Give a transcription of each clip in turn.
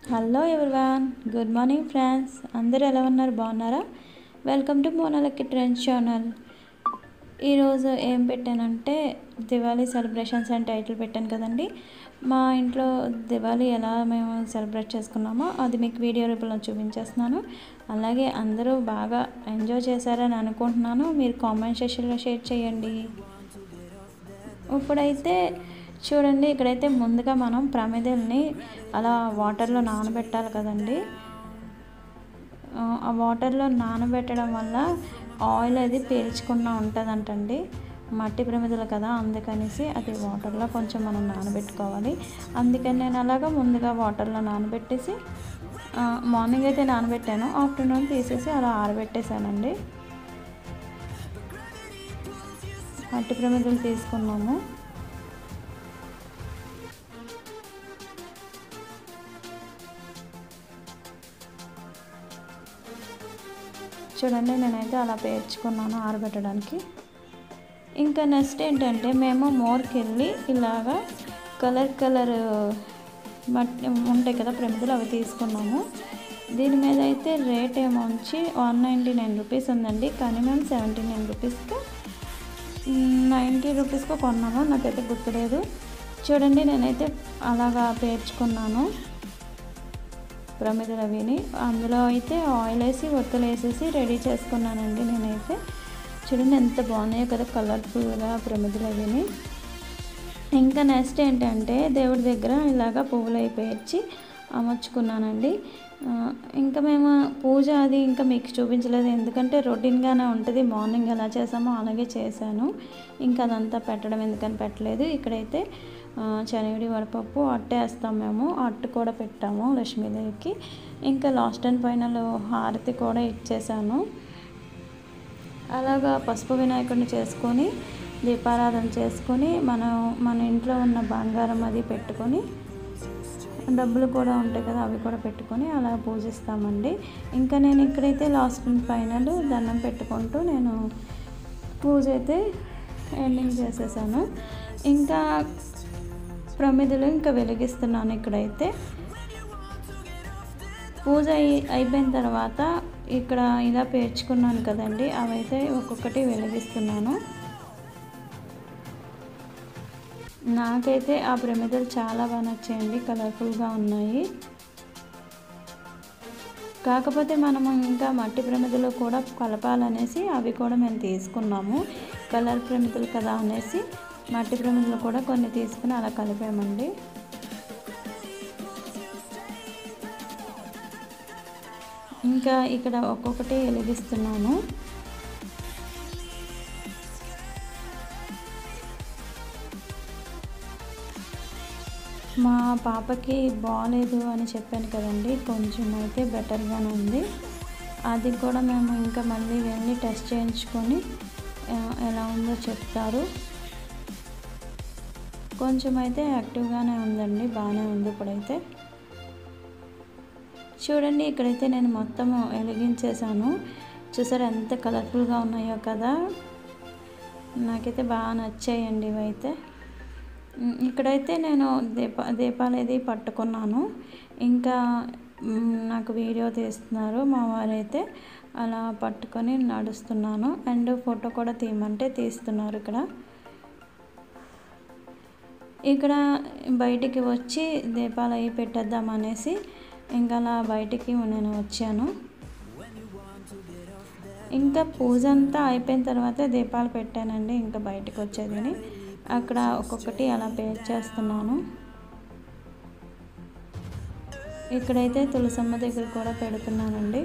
Hello everyone, good morning friends. అందరూ ఎలా ఉన్నారు? బాగున్నారా? Welcome to Mona Lucky trends channel. ఈరోజు ఏం పెట్టానంటే దివాళీ సెలబ్రేషన్స్ అని టైటిల్ పెట్టాను కదండి. మా ఇంట్లో దివాళీ ఎలా మేము సెలబ్రేట్ చేసుకున్నామో అది మీకు వీడియో రూపంలో చూపించేస్తున్నాను. అలాగే అందరూ బాగా ఎంజాయ్ చేశారని అనుకుంటున్నాను. మీరు కామెంట్ సెక్షన్లో షేర్ చేయండి. ఇప్పుడైతే చూడండి, ఇక్కడైతే ముందుగా మనం ప్రమిదల్ని అలా వాటర్లో నానబెట్టాలి కదండి. ఆ వాటర్లో నానబెట్టడం వల్ల ఆయిల్ అది పీల్చకుండా ఉంటుందంటండి. మట్టి ప్రమిదలు కదా, అందుకనేసి అది వాటర్లో కొంచెం మనం నానబెట్టుకోవాలి. అందుకని నేను అలాగా ముందుగా వాటర్లో నానబెట్టేసి మార్నింగ్ అయితే నానబెట్టాను, ఆఫ్టర్నూన్ తీసేసి అలా ఆరబెట్టేశానండి. మట్టి ప్రమిదలు తీసుకున్నాము. చూడండి, నేనైతే అలా పేర్చుకున్నాను ఆరబెట్టడానికి. ఇంకా నెక్స్ట్ ఏంటంటే మేము మోర్కి వెళ్ళి ఇలాగా కలర్ మట్టి ఉంటాయి కదా ప్రమిదలు, అవి తీసుకున్నాము. దీని మీద అయితే రేట్ ఏమో వచ్చి 199 రూపీస్ ఉందండి, కానీ మేము 79 రూపీస్కి 90 రూపీస్కి కొన్నాము, నాకైతే గుర్తులేదు. చూడండి, నేనైతే అలాగా పేర్చుకున్నాను ప్రమిదలు అవిని. అందులో అయితే ఆయిల్ వేసి ఒత్తులు వేసేసి రెడీ చేసుకున్నానండి నేనైతే. చూడండి ఎంత బాగున్నాయో కదా కలర్ఫుల్గా ప్రమిదలు అవిని. ఇంకా నెక్స్ట్ ఏంటంటే దేవుడి దగ్గర ఇలాగ పువ్వులు అవి పేర్చి అమర్చుకున్నానండి. ఇంకా మేము పూజ అది ఇంకా మీకు చూపించలేదు, ఎందుకంటే రొటీన్గానే ఉంటుంది. మార్నింగ్ ఎలా చేసామో అలాగే చేశాను, ఇంకా అదంతా పెట్టడం ఎందుకని పెట్టలేదు. ఇక్కడైతే శనగడి వడపప్పు అట్టు వేస్తాం మేము, అట్టు కూడా పెట్టాము లక్ష్మీదేవికి. ఇంకా లాస్ట్ అండ్ ఫైనల్ హారతి కూడా ఇచ్చేసాను. అలాగా పసుపు వినాయకుడిని చేసుకొని దీపారాధన చేసుకొని మన ఇంట్లో ఉన్న బంగారం అది పెట్టుకొని, డబ్బులు కూడా ఉంటాయి కదా అవి కూడా పెట్టుకొని అలా పూజిస్తామండి. ఇంకా నేను ఇక్కడైతే లాస్ట్ అండ్ ఫైనల్ దండం పెట్టుకుంటూ నేను పూజ అయితే ఎండింగ్ చేసేసాను. ఇంకా ప్రమిదలు ఇంకా వెలిగిస్తున్నాను. ఇక్కడైతే పూజ అయిపోయిన తర్వాత ఇక్కడ ఇలా పేర్చుకున్నాను కదండి, అవైతే ఒక్కొక్కటి వెలిగిస్తున్నాను. నాకైతే ఆ ప్రమిదలు చాలా బాగా నచ్చాయండి, కలర్ఫుల్గా ఉన్నాయి. కాకపోతే మనము ఇంకా మట్టి ప్రమిదలు కూడా కలపాలనేసి అవి కూడా మేము తీసుకున్నాము. కలర్ ప్రమిదలు కదా అనేసి మట్టి ప్రమిదలు కూడా కొన్ని తీసుకుని అలా కలిపామండి. ఇంకా ఇక్కడ ఒక్కొక్కటి వెలిగిస్తున్నాను. మా పాపకి బాగాలేదు అని చెప్పాను కదండి, కొంచెం అయితే బెటర్గానే ఉంది. అది కూడా మేము ఇంకా మళ్ళీ వెళ్ళి టెస్ట్ చేయించుకొని ఎలా ఉందో చెప్తారు. కొంచెం అయితే యాక్టివ్గానే ఉందండి, బాగానే ఉంది ఇప్పుడైతే. చూడండి, ఇక్కడైతే నేను మొత్తం వెలిగించేసాను. చూసారు ఎంత కలర్ఫుల్గా ఉన్నాయో కదా, నాకైతే బాగా నచ్చాయండి ఇవైతే. ఇక్కడైతే నేను దీపాలు అది పట్టుకున్నాను. ఇంకా నాకు వీడియో తీస్తున్నారు మా వారైతే, అలా పట్టుకొని నడుస్తున్నాను. అండ్ ఫోటో కూడా తీయమంటే తీస్తున్నారు. ఇక్కడ బయటికి వచ్చి దీపాలు అవి పెట్టేద్దామనేసి ఇంకా అలా బయటికి నేను వచ్చాను. ఇంకా పూజ అంతా అయిపోయిన తర్వాత దీపాలు పెట్టానండి, ఇంకా బయటకు వచ్చేదని అక్కడ ఒక్కొక్కటి అలా పేర్చేస్తున్నాను. ఇక్కడైతే తులసమ్మ దగ్గర కూడా పెడుతున్నానండి.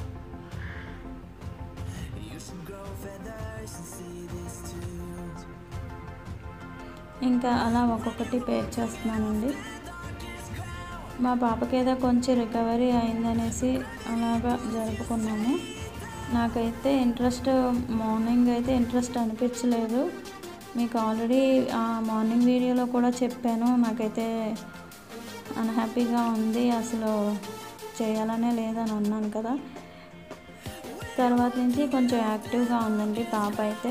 ఇంకా అలా ఒక్కొక్కటి పేర్చేస్తున్నానండి. మా పాపకి ఏదో కొంచెం రికవరీ అయిందనేసి అలాగా జరుపుకున్నాము. నాకైతే మార్నింగ్ అయితే ఇంట్రెస్ట్ అనిపించలేదు, మీకు ఆల్రెడీ ఆ మార్నింగ్ వీడియోలో కూడా చెప్పాను. నాకైతే అన్హ్యాపీగా ఉంది, అసలు చేయాలనే లేదని అన్నాను కదా. తర్వాత నుంచి కొంచెం యాక్టివ్గా ఉందండి పాప అయితే.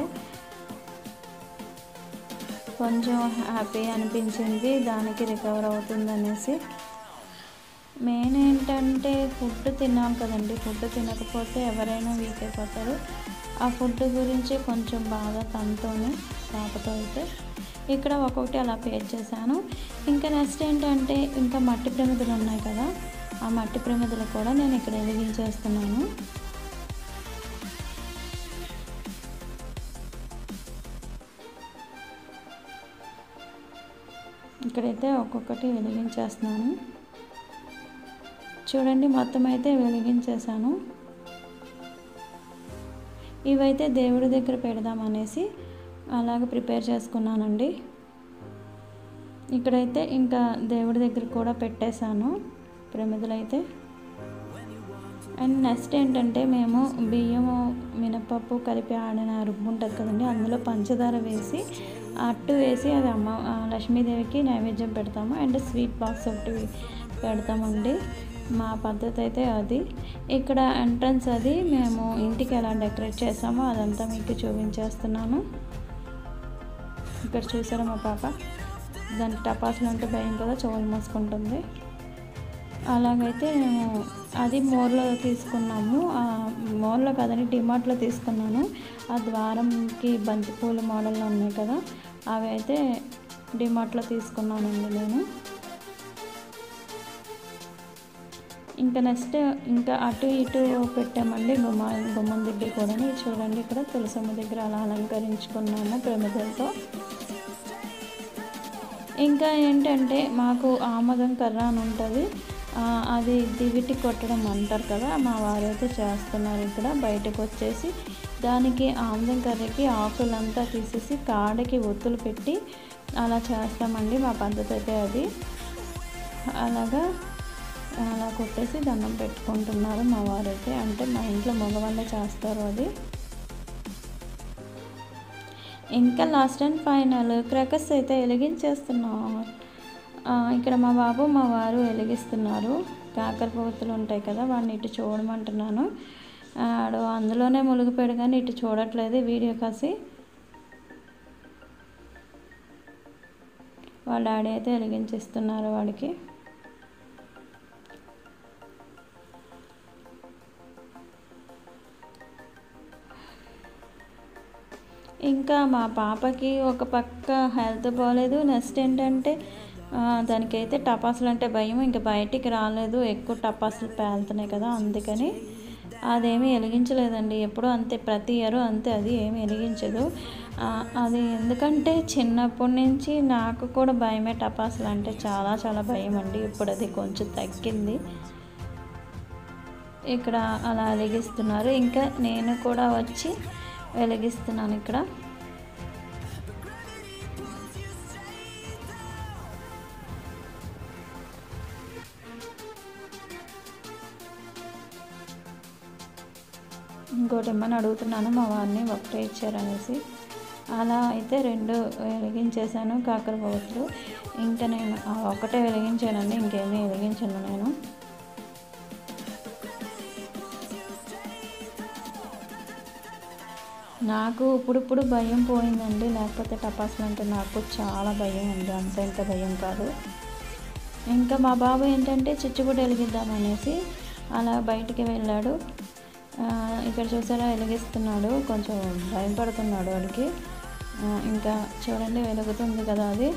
కొంచెం హ్యాపీ అనిపించింది, దానికి రికవర్ అవుతుందనేసి. మెయిన్ ఏంటంటే ఫుడ్ తిన్నాం కదండి, ఫుడ్ తినకపోతే ఎవరైనా వీక్ అయిపోతారు. ఆ ఫుడ్ గురించి కొంచెం బాగా తనతోనే పాపతో అయితే ఇక్కడ ఒక్కొక్కటి అలా పేర్ చేశాను. ఇంకా నెక్స్ట్ ఏంటంటే ఇంకా మట్టి ప్రమిదలు ఉన్నాయి కదా, ఆ మట్టి ప్రమిదలు కూడా నేను ఇక్కడ వెలిగించేస్తున్నాను. ఇక్కడైతే ఒక్కొక్కటి వెలిగించేస్తున్నాను. చూడండి మొత్తం అయితే వెలిగించేసాను. ఇవైతే దేవుడి దగ్గర పెడదామనేసి అలాగ ప్రిపేర్ చేసుకున్నానండి. ఇక్కడైతే ఇంకా దేవుడి దగ్గర కూడా పెట్టేశాను ప్రమిదలైతే. అండ్ నెక్స్ట్ ఏంటంటే మేము బియ్యము మినపప్పు కలిపి ఆడిన రుబ్బు ఉంటుంది కదండి, అందులో పంచదార వేసి అట్టు వేసి అది లక్ష్మీదేవికి నైవేద్యం పెడతాము. అండ్ స్వీట్ బాక్స్ ఒకటి పెడతామండి. మా పద్ధతి అయితే అది. ఇక్కడ ఎంట్రన్స్ అది మేము ఇంటికి ఎలా డెకరేట్ చేసామో అదంతా మీకు చూపించేస్తున్నాను. ఇక్కడ చూసారా మా పాప, దానికి టపాసులు అంటే భయం కదా, చెవులు మూసుకుంటుంది. అలాగైతే మేము అది మోర్లో తీసుకున్నాము. మోర్లో కదండి, డిమార్ట్లో తీసుకున్నాను. ఆ ద్వారంకి బంతిపూల మోడల్లో ఉన్నాయి కదా, అవి అయితే డిమార్ట్లో తీసుకున్నానండి నేను. ఇంకా నెక్స్ట్ ఇంకా అటు ఇటు పెట్టామండి గుమ్మం దగ్గర కూడా. చూడండి ఇక్కడ తులసమ్మ దగ్గర అలా అలంకరించుకున్నాము ప్రమిదలతో. ఇంకా ఏంటంటే మాకు ఆమదం కర్ర అని ఉంటుంది, అది దివిటి కొట్టడం అంటారు కదా, మా వారైతే చేస్తున్నారు. ఇక్కడ బయటకు వచ్చేసి దానికి ఆముదం కర్రకి ఆకులంతా తీసేసి కాడకి ఒత్తులు పెట్టి అలా చేస్తామండి. మా పద్ధతి అయితే అది. అలా కొట్టేసి దండం పెట్టుకుంటున్నారు మా వారైతే. అంటే మా ఇంట్లో మగవాళ్ళే చేస్తారు అది. ఇంకా లాస్ట్ అండ్ ఫైనల్ క్రాకర్స్ అయితే వెలిగించేస్తున్నాం. ఇక్కడ మా బాబు మా వారు వెలిగిస్తున్నారు. కాకరపోతులు ఉంటాయి కదా, వాడిని ఇటు చూడమంటున్నాను. ఆడు అందులోనే మునిగిపోయాడు కానీ ఇటు చూడట్లేదు వీడియో కాసి. వాళ్ళ డాడీ అయితే వెలిగించేస్తున్నారు వాడికి. ఇంకా మా పాపకి ఒక పక్క హెల్త్ బాగాలేదు. నెక్స్ట్ ఏంటంటే దానికైతే టపాసులు అంటే భయం, ఇంకా బయటికి రాలేదు. ఎక్కువ టపాసులు పేలుతున్నాయి కదా, అందుకని అదేమీ వెలిగించలేదండి. ఎప్పుడూ అంతే, ప్రతి ఇయర్ అంతే, అది ఏమి వెలిగించదు. అది ఎందుకంటే చిన్నప్పటి నుంచి నాకు కూడా భయమే, టపాసులు అంటే చాలా చాలా భయం అండి. ఇప్పుడు అది కొంచెం తగ్గింది. ఇక్కడ అలా వెలిగిస్తున్నారు. ఇంకా నేను కూడా వచ్చి వెలిగిస్తున్నాను ఇక్కడ. ఇంకోటి ఏమని అడుగుతున్నాను మా వారిని, ఒకటే ఇచ్చారనేసి. అలా అయితే 2 వెలిగించేసాను కాకరపోతులు. ఇంకా నేను ఒకటే వెలిగించానండి, ఇంకేమీ వెలిగించాను నేను. నాకు ఇప్పుడు భయం పోయిందండి, లేకపోతే టపాసులు అంటే నాకు చాలా భయం ఉంది, అంత ఇంత భయం కాదు. ఇంకా మా బాబు ఏంటంటే చిచ్చుబుడ్డ వెలిగిద్దామనేసి అలా బయటికి వెళ్ళాడు. ఇక్కడ చూసారా వెలిగిస్తున్నాడు, కొంచెం భయం పడుతున్నాడు వాడికి. ఇంకా చూడండి వెలుగుతుంది కదా అది.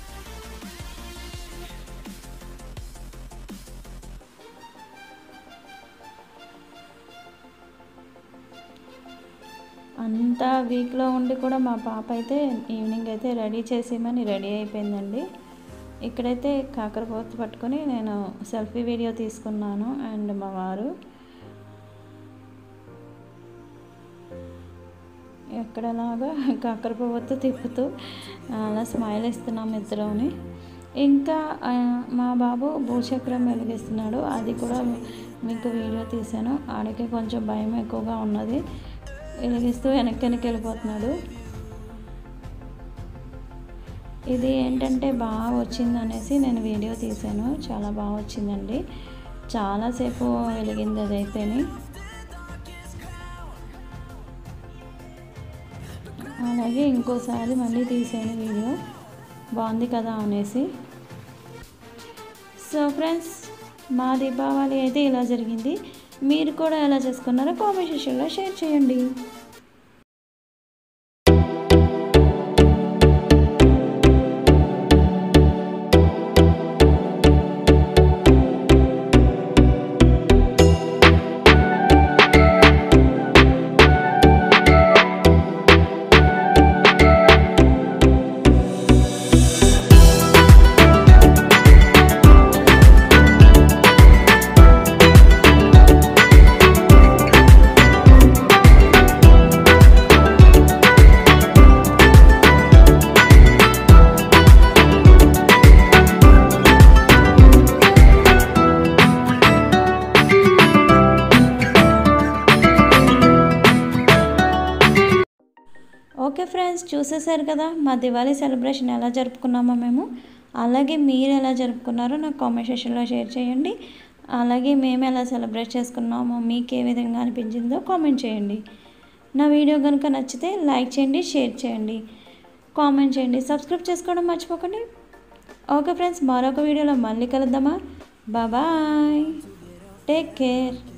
అంత వీక్లో ఉండి కూడా మా పాప అయితే ఈవినింగ్ అయితే రెడీ చేసేయమని రెడీ అయిపోయిందండి. ఇక్కడైతే కాకరపోతు పట్టుకొని నేను సెల్ఫీ వీడియో తీసుకున్నాను. అండ్ మా వారు ఎక్కడలాగా కాకరపోతు తిప్పుతూ అలా స్మైల్ ఇస్తున్నాం ఇద్దరుని. ఇంకా మా బాబు భూచక్రం వెలిగిస్తున్నాడు, అది కూడా మీకు వీడియో తీశాను. ఆడికి కొంచెం భయం ఎక్కువగా ఉన్నది, వెలిగిస్తూ వెనక్కి వెళ్ళిపోతున్నాడు. ఇది ఏంటంటే బాగా వచ్చిందనేసి నేను వీడియో తీశాను. చాలా బాగా వచ్చిందండి, చాలాసేపు వెలిగింది అదైతేని. అలాగే ఇంకోసారి మళ్ళీ తీసాను వీడియో, బాగుంది కదా అనేసి. సో ఫ్రెండ్స్, మా దీపావళి అయితే ఇలా జరిగింది. మీరు కూడా ఎలా చేసుకున్నారో కామెంట్ సెక్షన్లో షేర్ చేయండి. ఓకే ఫ్రెండ్స్, చూసేసారు కదా మా దివాళీ సెలబ్రేషన్ ఎలా జరుపుకున్నామో మేము. అలాగే మీరు ఎలా జరుపుకున్నారో నాకు కామెంట్ సెక్షన్లో షేర్ చేయండి. అలాగే మేము ఎలా సెలబ్రేట్ చేసుకున్నామో మీకు ఏ విధంగా అనిపించిందో కామెంట్ చేయండి. నా వీడియో కనుక నచ్చితే లైక్ చేయండి, షేర్ చేయండి, కామెంట్ చేయండి, సబ్స్క్రైబ్ చేసుకోవడం మర్చిపోకండి. ఓకే ఫ్రెండ్స్, మరొక వీడియోలో మళ్ళీ కలుద్దామా. Bye, take care.